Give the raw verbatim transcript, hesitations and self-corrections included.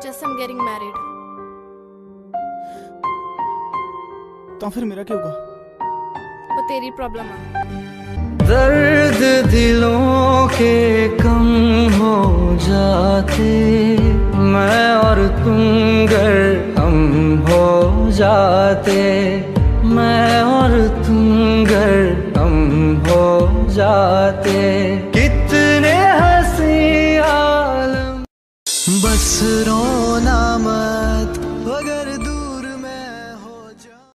Just I'm getting married. तो फिर मेरा क्या होगा? वो तेरी प्रॉब्लम है। दर्द दिलों के कम हो जाते, मैं और तुम गर हम हो जाते, मैं और तुम गर हम हो जाते, कितने हंसी आलम। बस रोना